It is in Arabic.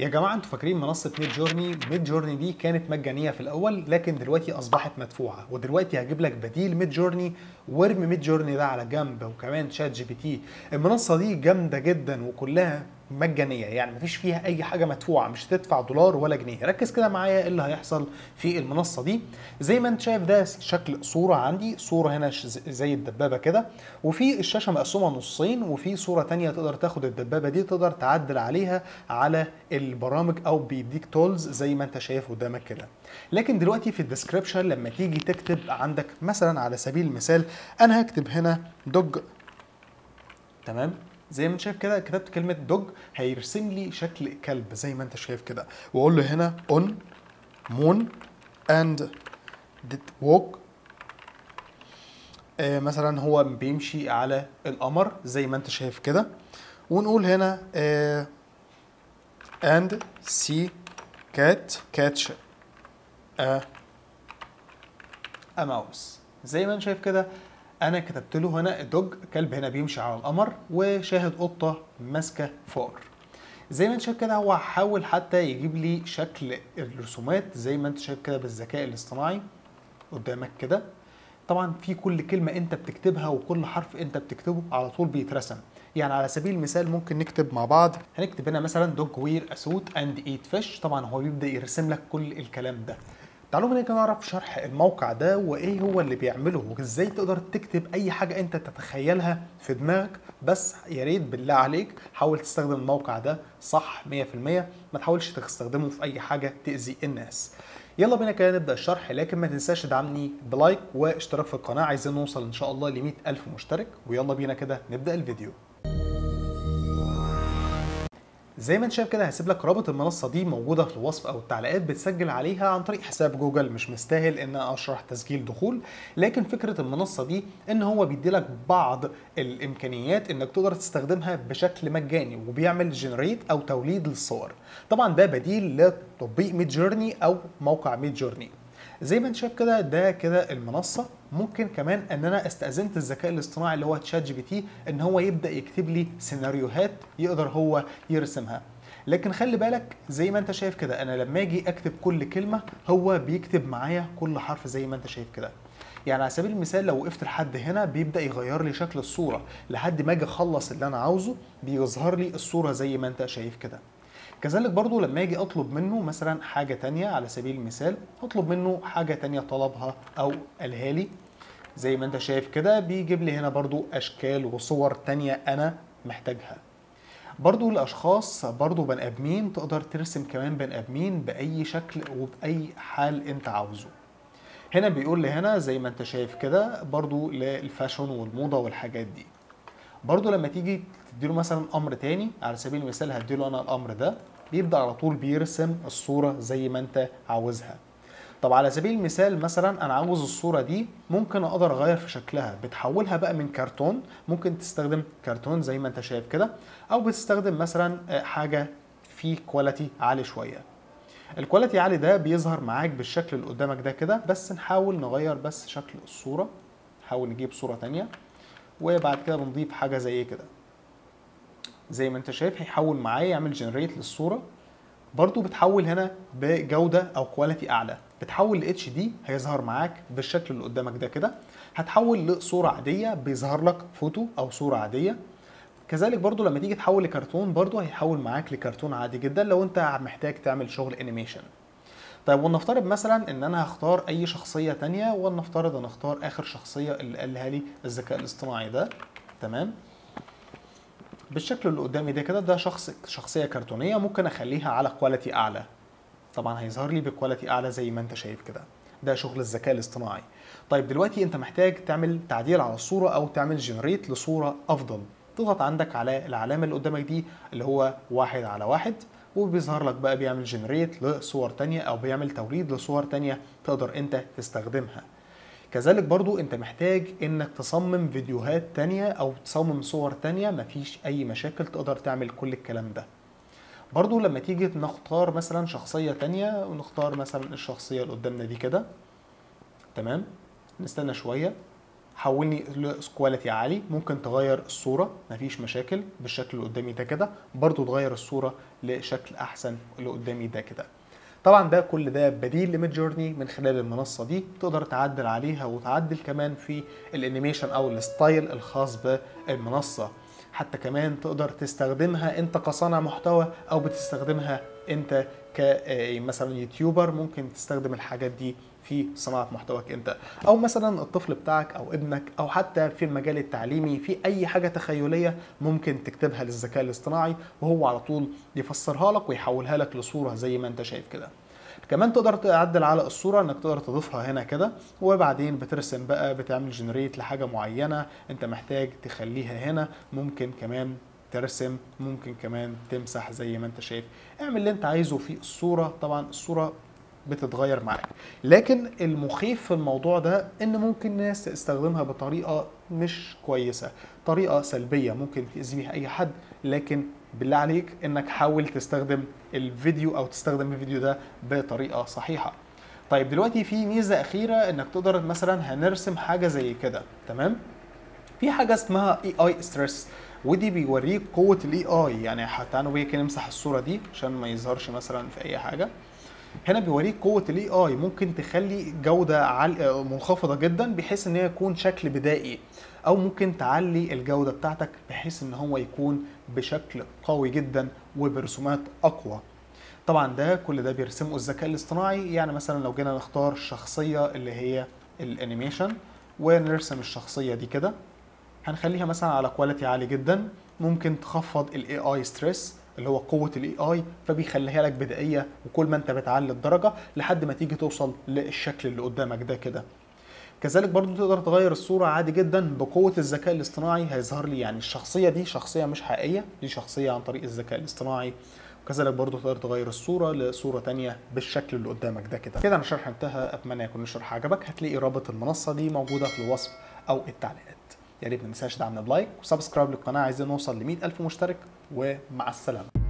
يا جماعه انتوا فاكرين منصه ميد جورني دي كانت مجانيه في الاول، لكن دلوقتي اصبحت مدفوعه. ودلوقتي هجيب لك بديل ميد جورني، وارمي ميد جورني ده على جنب، وكمان شات جي بي تي. المنصه دي جامده جدا وكلها مجانيه، يعني مفيش فيها اي حاجه مدفوعه، مش هتدفع دولار ولا جنيه. ركز كده معايا ايه اللي هيحصل في المنصه دي. زي ما انت شايف ده شكل صوره عندي، صوره هنا زي الدبابه كده، وفي الشاشه مقسومه نصين، وفي صوره تانية تقدر تاخد الدبابه دي تقدر تعدل عليها على البرامج او بيديك تولز زي ما انت شايف قدامك كده. لكن دلوقتي في الديسكريبشن لما تيجي تكتب عندك مثلا على سبيل المثال انا هكتب هنا دوج، تمام؟ زي ما انت شايف كده كتبت كلمه دوج هيرسم لي شكل كلب زي ما انت شايف كده، واقول له هنا اون مون اند ديد ووك. مثلا هو بيمشي على القمر زي ما انت شايف كده، ونقول هنا and see cat catch a mouse. زي ما انت شايف كده انا كتبت له هنا دوج، كلب هنا بيمشي على القمر، وشاهد قطه ماسكه فار. زي ما انت شايف كده هو حاول حتى يجيب لي شكل الرسومات زي ما انت شايف كده بالذكاء الاصطناعي قدامك كده. طبعا في كل كلمة انت بتكتبها وكل حرف انت بتكتبه على طول بيترسم. يعني على سبيل المثال ممكن نكتب مع بعض، هنكتب هنا مثلا دوج وير اسوت اند ايت فيش. طبعا هو بيبدأ يرسم لك كل الكلام ده. تعالوا بينا كده نعرف شرح الموقع ده وايه هو اللي بيعمله، وازاي تقدر تكتب اي حاجة انت تتخيلها في دماغك. بس يا ريت بالله عليك حاول تستخدم الموقع ده صح 100%، ما تحاولش تستخدمه في اي حاجة تأذي الناس. يلا بينا كده نبدأ الشرح، لكن ما تنساش تدعمني بلايك واشتراك في القناة. عايزين نوصل ان شاء الله ل 100,000 مشترك، ويلا بينا كده نبدأ الفيديو. زي ما انت شايف كده هسيب لك رابط المنصه دي موجوده في الوصف او التعليقات، بتسجل عليها عن طريق حساب جوجل. مش مستاهل ان انا اشرح تسجيل دخول، لكن فكره المنصه دي ان هو بيدي لك بعض الامكانيات انك تقدر تستخدمها بشكل مجاني، وبيعمل جنريت او توليد للصور. طبعا ده بديل لتطبيق ميد جورني او موقع ميد جورني. زي ما انت شايف كده ده كده المنصه. ممكن كمان ان انا استاذنت الذكاء الاصطناعي اللي هو تشات جي بي تي ان هو يبدا يكتب لي سيناريوهات يقدر هو يرسمها. لكن خلي بالك زي ما انت شايف كده انا لما اجي اكتب كل كلمه هو بيكتب معايا كل حرف زي ما انت شايف كده. يعني على سبيل المثال لو وقفت لحد هنا بيبدا يغير لي شكل الصوره لحد ما اجي اخلص اللي انا عاوزه بيظهر لي الصوره زي ما انت شايف كده. كذلك برضو لما اجي اطلب منه مثلا حاجة تانية، على سبيل المثال اطلب منه حاجة تانية طلبها او قالها لي زي ما انت شايف كده بيجيب لي هنا برضو اشكال وصور تانية انا محتاجها. برضو الاشخاص برضو بني ادمين، تقدر ترسم كمان بني ادمين باي شكل وباي حال انت عاوزه. هنا بيقول لي هنا زي ما انت شايف كده برضو للفاشون والموضة والحاجات دي. برضو لما تيجي تديله مثلا امر تاني، على سبيل المثال هديله انا الامر ده بيبدا على طول بيرسم الصوره زي ما انت عاوزها. طب على سبيل المثال مثلا انا عاوز الصوره دي ممكن اقدر اغير في شكلها، بتحولها بقى من كرتون، ممكن تستخدم كرتون زي ما انت شايف كده، او بتستخدم مثلا حاجه في كواليتي عالي شويه. الكواليتي عالي ده بيظهر معاك بالشكل اللي قدامك ده كده. بس نحاول نغير بس شكل الصوره، نحاول نجيب صوره تانية، وبعد كده بنضيف حاجه زي كده. زي ما انت شايف هيحول معايا يعمل جنريت للصوره. برضو بتحول هنا بجوده او كواليتي اعلى، بتحول ل اتش دي هيظهر معاك بالشكل اللي قدامك ده كده. هتحول لصوره عاديه بيظهر لك فوتو او صوره عاديه. كذلك برضو لما تيجي تحول لكرتون برضو هيحول معاك لكرتون عادي جدا لو انت محتاج تعمل شغل انيميشن. طيب ولنفترض مثلا ان انا هختار اي شخصيه تانية، ولنفترض ان اختار اخر شخصيه اللي قالها لي الذكاء الاصطناعي ده، تمام؟ بالشكل اللي قدامي ده كده ده شخصيه كرتونيه، ممكن اخليها على كواليتي اعلى. طبعا هيظهر لي بكواليتي اعلى زي ما انت شايف كده. ده شغل الذكاء الاصطناعي. طيب دلوقتي انت محتاج تعمل تعديل على الصوره او تعمل جنريت لصوره افضل. تضغط عندك على العلامه اللي قدامك دي اللي هو 1 على 1، وبيظهر لك بقى بيعمل جنريت لصور تانية او بيعمل توليد لصور تانية تقدر انت تستخدمها. كذلك برضو انت محتاج انك تصمم فيديوهات تانية او تصمم صور تانية، مفيش اي مشاكل، تقدر تعمل كل الكلام ده. برضو لما تيجي نختار مثلا شخصية تانية، ونختار مثلا الشخصية اللي قدامنا دي كده، تمام؟ نستنى شوية حولني لكواليتي عالي. ممكن تغير الصوره مفيش مشاكل بالشكل اللي قدامي ده كده، برضو تغير الصوره لشكل احسن اللي قدامي ده كده. طبعا ده كل ده بديل لميد جورني من خلال المنصه دي، تقدر تعدل عليها وتعدل كمان في الانيميشن او الستايل الخاص بالمنصه. حتى كمان تقدر تستخدمها انت كصانع محتوى او بتستخدمها انت كمثلا يوتيوبر، ممكن تستخدم الحاجات دي في صناعة محتواك انت، او مثلا الطفل بتاعك او ابنك، او حتى في المجال التعليمي في اي حاجة تخيلية ممكن تكتبها للذكاء الاصطناعي وهو على طول يفسرها لك ويحولها لك لصورة زي ما انت شايف كده. كمان تقدر تعدل على الصورة، انك تقدر تضيفها هنا كده، وبعدين بترسم بقى، بتعمل جنريت لحاجة معينة انت محتاج تخليها هنا. ممكن كمان ترسم، ممكن كمان تمسح زي ما انت شايف. اعمل اللي انت عايزه في الصورة. طبعا الصورة بتتغير معاك، لكن المخيف في الموضوع ده ان ممكن ناس تستخدمها بطريقة مش كويسة، طريقة سلبية ممكن تأذي بيها اي حد. لكن بالله عليك انك حاول تستخدم الفيديو او تستخدم الفيديو ده بطريقة صحيحة. طيب دلوقتي في ميزة اخيرة، انك تقدر مثلا هنرسم حاجة زي كده، تمام؟ في حاجة اسمها AI ستريس، ودي بيوريك قوة الاي اي. يعني تعالوا بيك نمسح الصورة دي عشان ما يظهرش مثلا في اي حاجة. هنا بيوريك قوة الاي اي، ممكن تخلي جودة منخفضة جدا بحيث ان هي يكون شكل بدائي، او ممكن تعلي الجودة بتاعتك بحيث ان هو يكون بشكل قوي جدا وبرسومات اقوى. طبعا ده كل ده بيرسمه الذكاء الاصطناعي. يعني مثلا لو جينا نختار الشخصية اللي هي الانيميشن ونرسم الشخصية دي كده، هنخليها مثلا على كواليتي عالي جدا. ممكن تخفض الاي اي ستريس اللي هو قوه الاي اي، فبيخليها لك بدائيه، وكل ما انت بتعلي الدرجه لحد ما تيجي توصل للشكل اللي قدامك ده كده. كذلك برضو تقدر تغير الصوره عادي جدا بقوه الذكاء الاصطناعي. هيظهر لي يعني الشخصيه دي شخصيه مش حقيقيه، دي شخصيه عن طريق الذكاء الاصطناعي. وكذلك برضو تقدر تغير الصوره لصوره تانية بالشكل اللي قدامك ده كده. كده انا الشرح انتهى، اتمنى يكون الشرح عجبك. هتلاقي رابط المنصه دي موجوده في الوصف او التعليقات. يا ريت ما تنساش تدعمنا بلايك وسبسكرايب للقناه. عايزين نوصل ل 100,000 مشترك، ومع السلامه.